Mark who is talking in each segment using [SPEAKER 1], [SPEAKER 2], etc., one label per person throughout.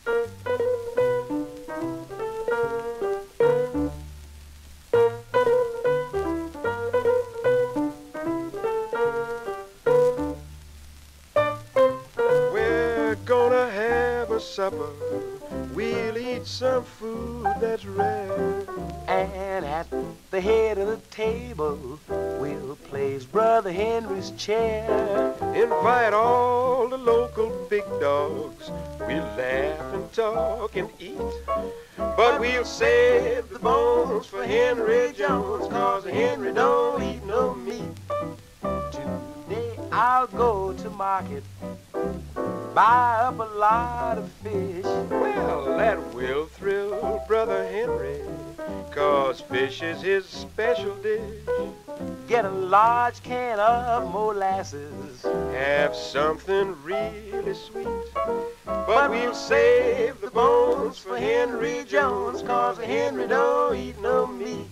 [SPEAKER 1] We're gonna have a supper. We'll eat some food that's rare.
[SPEAKER 2] And at the head of the table, we'll place Brother Henry's chair.
[SPEAKER 1] Invite all the local big dogs. We'll laugh and talk and eat. But we'll save the bones for Henry Jones, 'cause Henry don't eat no meat.
[SPEAKER 2] Today I'll go to market, buy up a lot of fish.
[SPEAKER 1] Well, that will thrill Brother Henry, 'cause fish is his special dish.
[SPEAKER 2] Get a large can of molasses,
[SPEAKER 1] Have something really sweet. But we'll save the bones for Henry Jones, 'cause Henry don't eat no meat.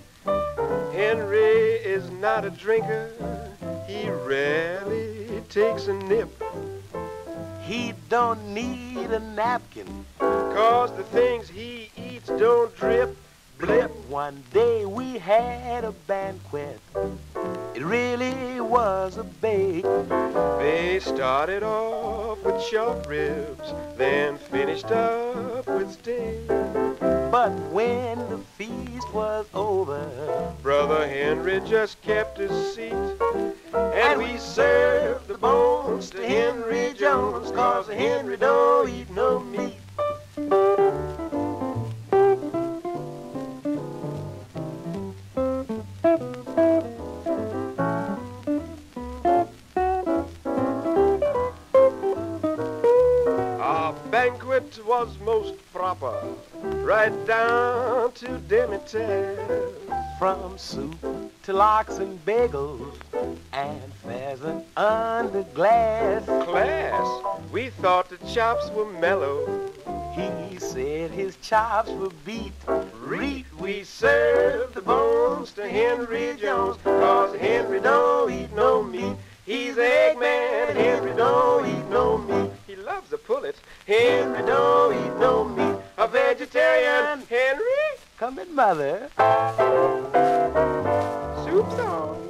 [SPEAKER 1] Henry is not a drinker. He rarely takes a nip.
[SPEAKER 2] he don't need a napkin,
[SPEAKER 1] 'Cause the things he eats don't drip. Blip.
[SPEAKER 2] One day we had a banquet, it really was a bake.
[SPEAKER 1] They started off with short ribs, then finished up with steak.
[SPEAKER 2] But when the feast was over,
[SPEAKER 1] Brother Henry just kept his seat. And we served the bones to Henry Jones, 'cause Henry don't eat no meat. Our banquet was most proper, right down to demi-tasse. From soup to lox and bagels and pheasant under glass. Class, we thought the chops were mellow.
[SPEAKER 2] He said his chops were beat.
[SPEAKER 1] Reet, we served the bones to Henry Jones, 'cause Henry don't eat no meat. He's an Eggman and Henry don't eat no meat. He loves to pull it. Henry don't eat no meat. A vegetarian, Henry?
[SPEAKER 2] Come in, Mother.
[SPEAKER 1] Soup's on.